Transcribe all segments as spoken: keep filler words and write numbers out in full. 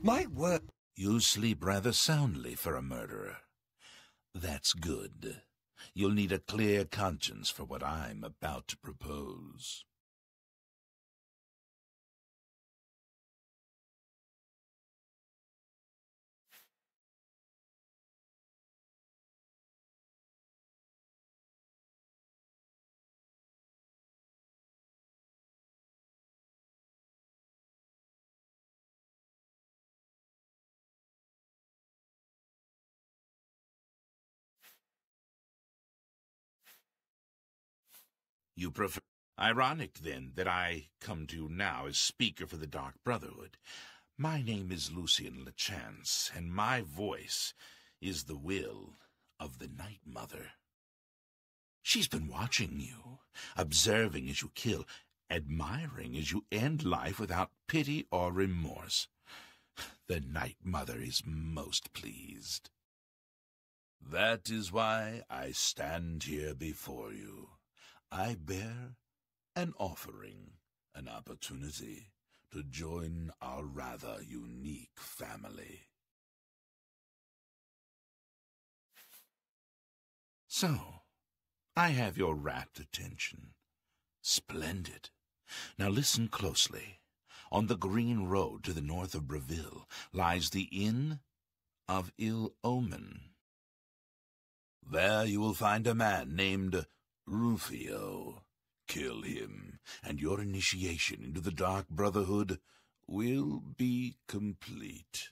My word. You sleep rather soundly for a murderer. That's good. You'll need a clear conscience for what I'm about to propose. You prefer... Ironic, then, that I come to you now as Speaker for the Dark Brotherhood. My name is Lucian Lachance, and my voice is the will of the Night Mother. She's been watching you, observing as you kill, admiring as you end life without pity or remorse. The Night Mother is most pleased. That is why I stand here before you. I bear an offering, an opportunity to join our rather unique family. So, I have your rapt attention. Splendid. Now listen closely. On the green road to the north of Breville lies the Inn of Ill Omen. There you will find a man named Rufio. Kill him, and your initiation into the Dark Brotherhood will be complete.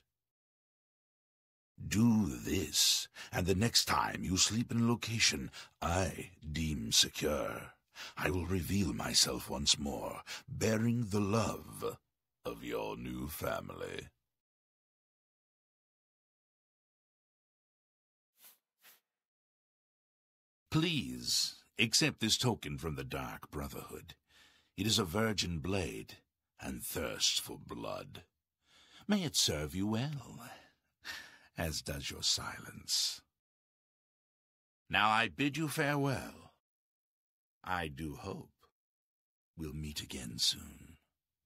Do this, and the next time you sleep in a location I deem secure, I will reveal myself once more, bearing the love of your new family. Please accept this token from the Dark Brotherhood. It is a virgin blade, and thirsts for blood. May it serve you well, as does your silence. Now I bid you farewell. I do hope we'll meet again soon.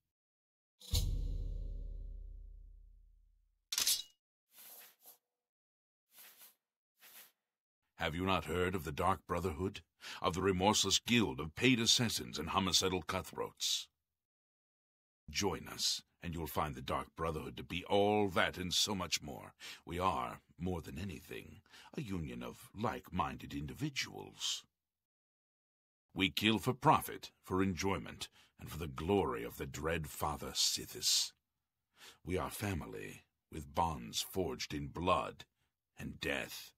Have you not heard of the Dark Brotherhood? Of the remorseless guild of paid assassins and homicidal cutthroats? Join us, and you'll find the Dark Brotherhood to be all that and so much more. We are, more than anything, a union of like-minded individuals. We kill for profit, for enjoyment, and for the glory of the dread Father Sithis. We are family, with bonds forged in blood and death.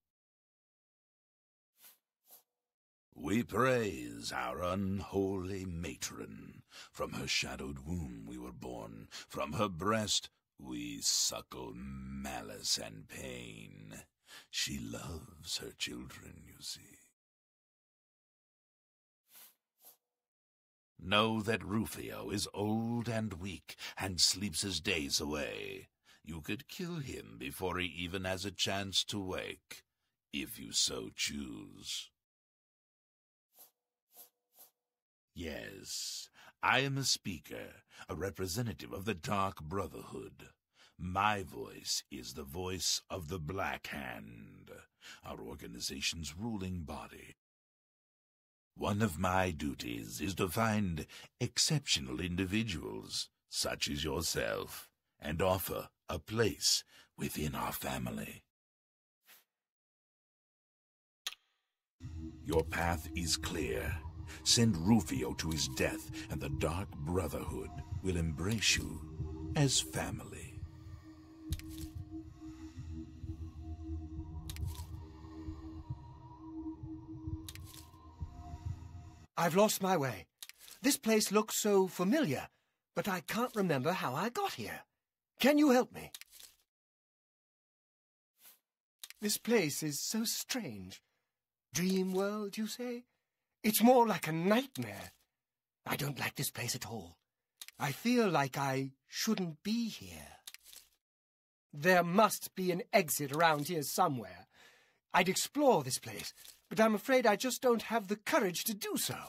We praise our unholy matron. From her shadowed womb we were born. From her breast we suckle malice and pain. She loves her children, you see. Know that Rufio is old and weak, and sleeps his days away. You could kill him before he even has a chance to wake, if you so choose. Yes, I am a speaker, a representative of the Dark Brotherhood. My voice is the voice of the Black Hand, our organization's ruling body. One of my duties is to find exceptional individuals, such as yourself, and offer a place within our family. Your path is clear. Send Rufio to his death, and the Dark Brotherhood will embrace you as family. I've lost my way. This place looks so familiar, but I can't remember how I got here. Can you help me? This place is so strange. Dream world, you say? It's more like a nightmare. I don't like this place at all. I feel like I shouldn't be here. There must be an exit around here somewhere. I'd explore this place, but I'm afraid I just don't have the courage to do so.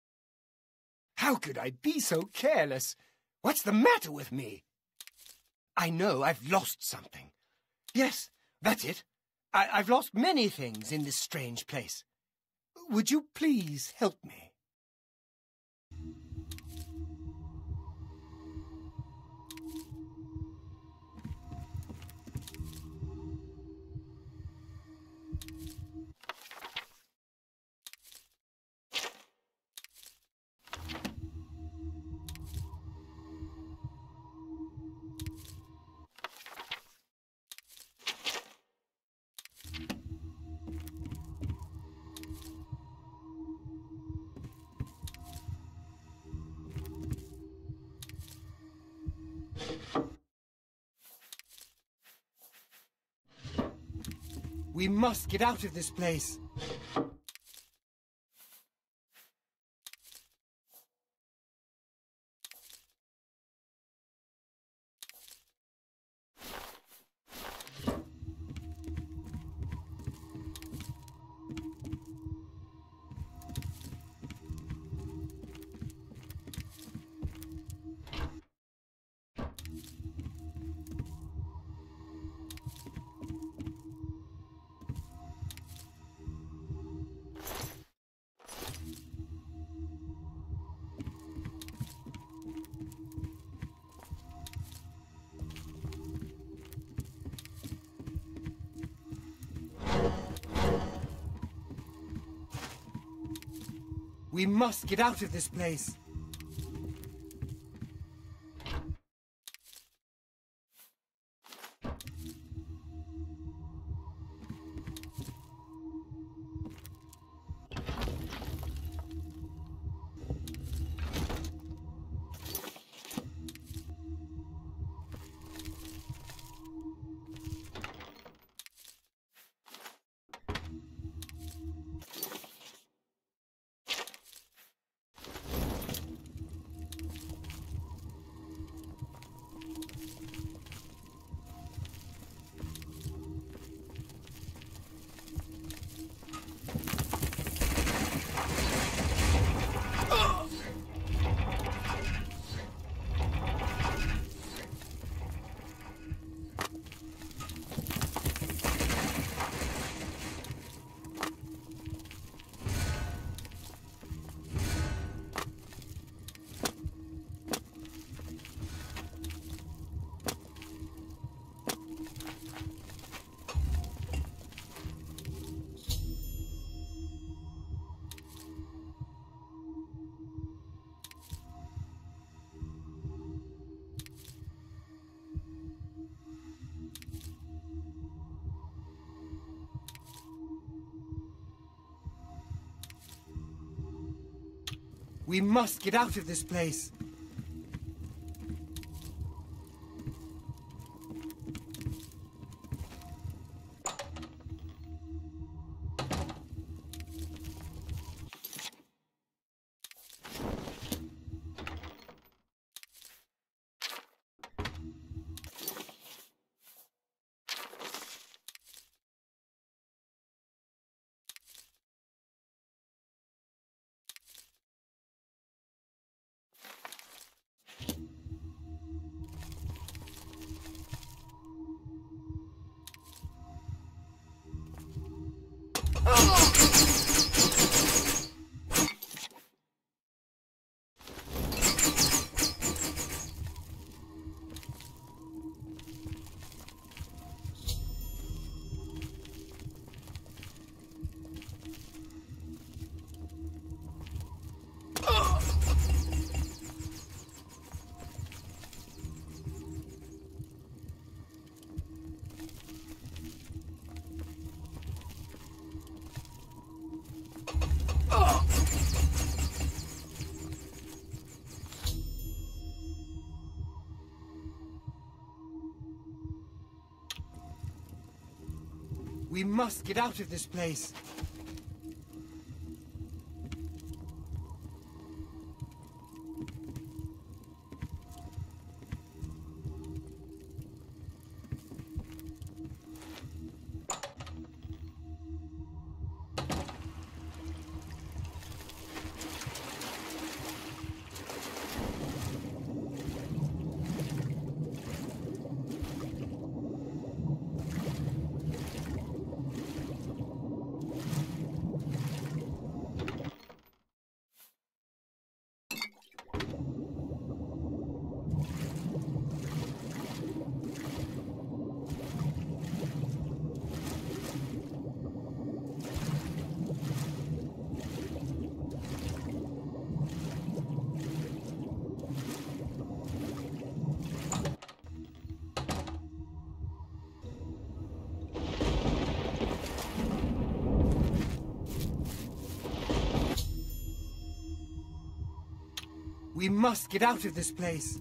How could I be so careless? What's the matter with me? I know I've lost something. Yes, that's it. I I've lost many things in this strange place. Would you please help me? We must get out of this place. We must get out of this place. We must get out of this place. We must get out of this place. We must get out of this place.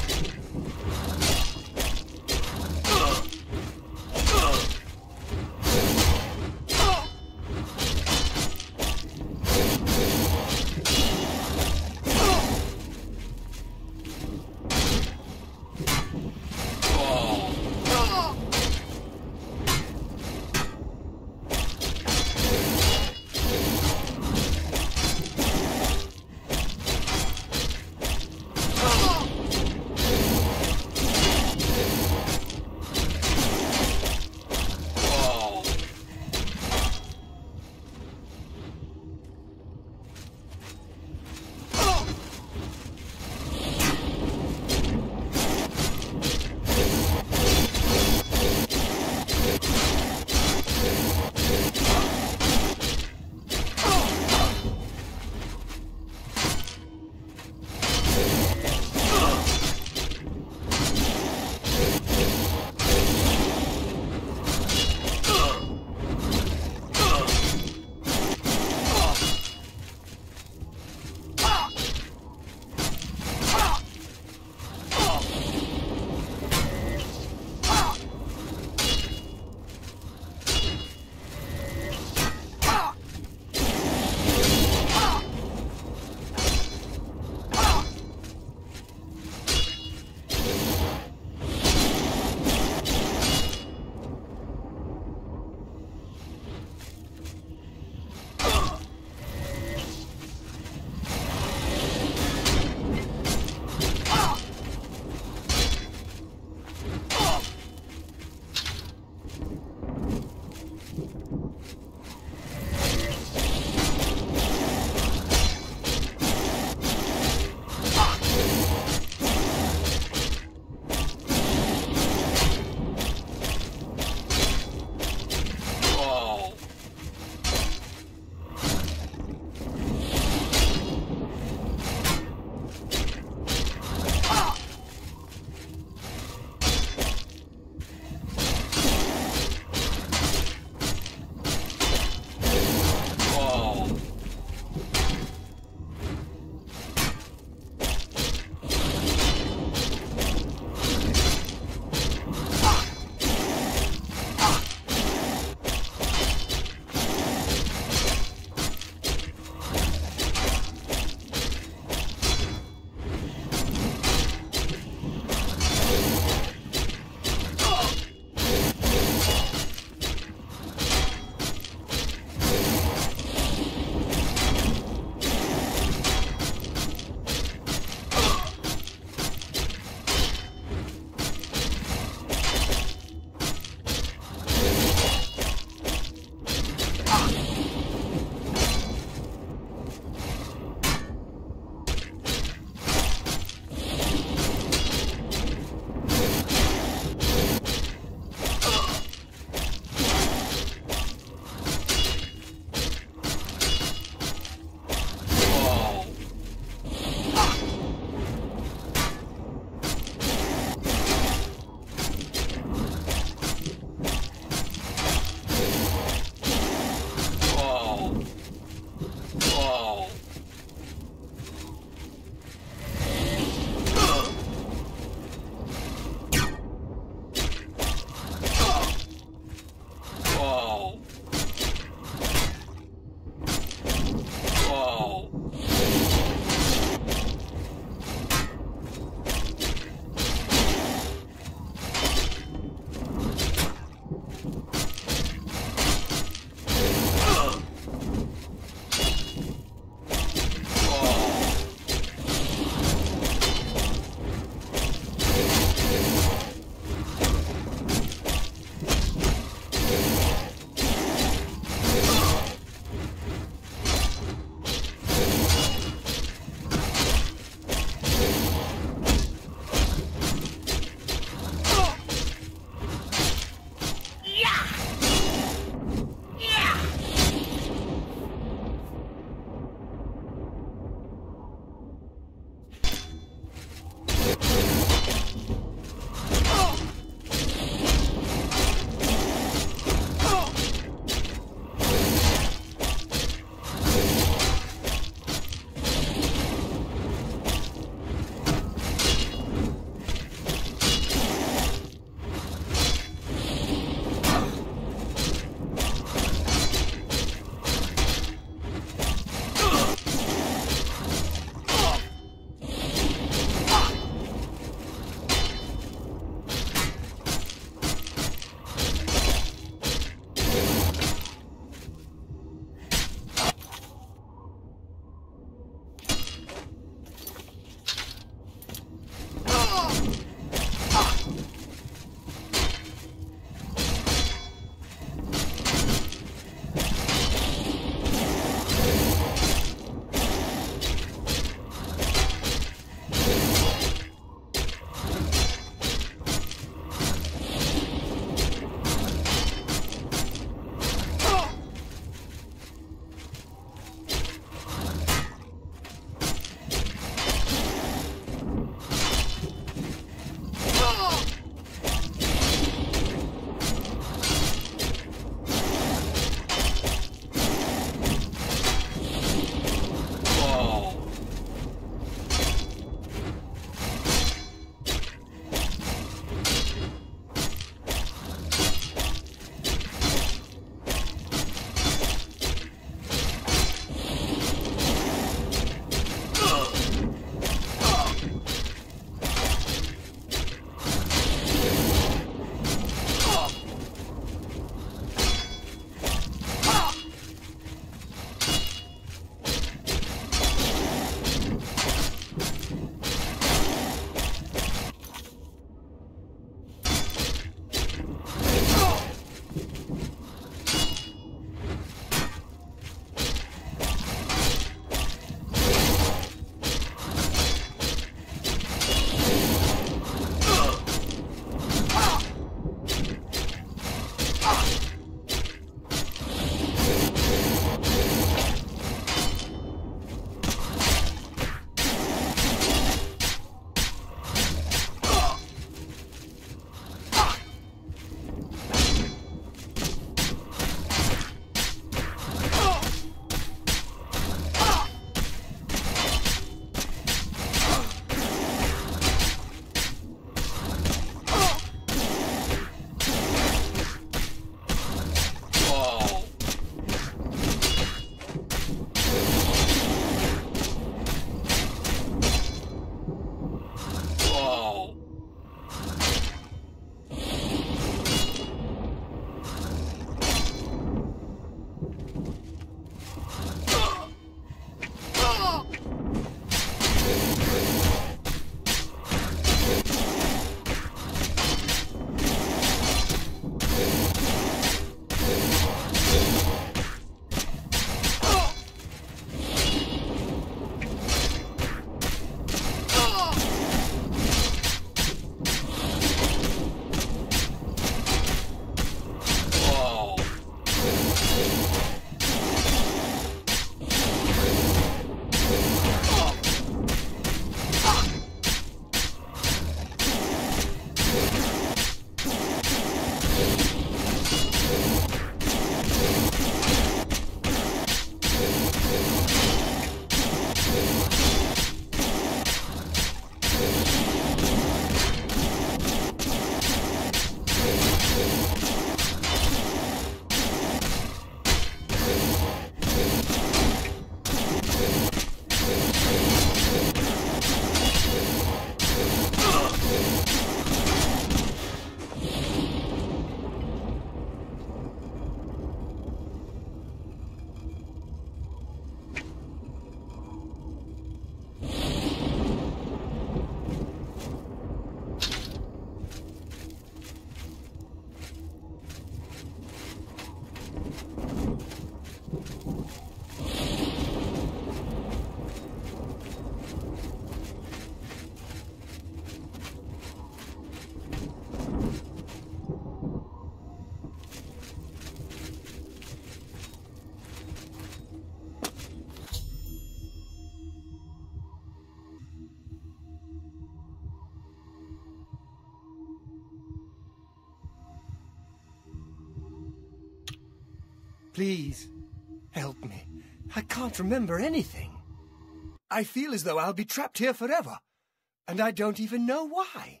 Please, help me. I can't remember anything. I feel as though I'll be trapped here forever, and I don't even know why.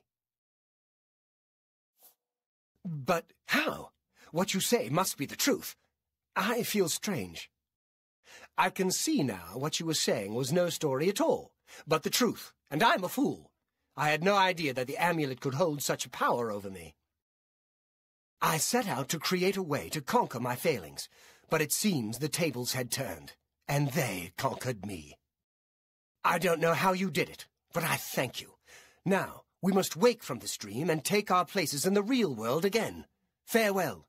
But how? What you say must be the truth. I feel strange. I can see now what you were saying was no story at all, but the truth, and I'm a fool. I had no idea that the amulet could hold such a power over me. I set out to create a way to conquer my failings, but it seems the tables had turned, and they conquered me. I don't know how you did it, but I thank you. Now, we must wake from this dream and take our places in the real world again. Farewell.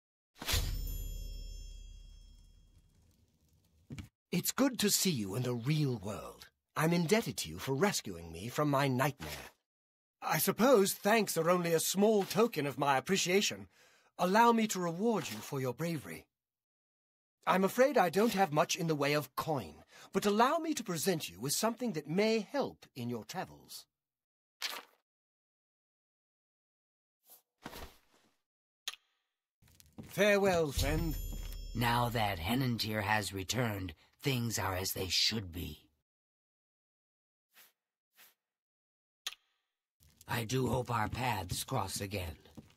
It's good to see you in the real world. I'm indebted to you for rescuing me from my nightmare. I suppose thanks are only a small token of my appreciation. Allow me to reward you for your bravery. I'm afraid I don't have much in the way of coin, but allow me to present you with something that may help in your travels. Farewell, friend. Now that Henantir has returned, things are as they should be. I do hope our paths cross again.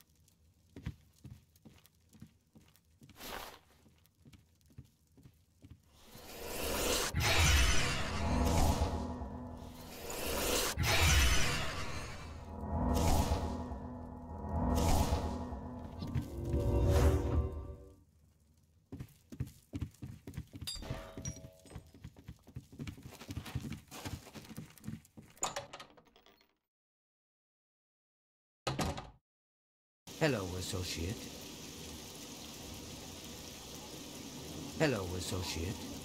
Hello, associate. Hello, associate.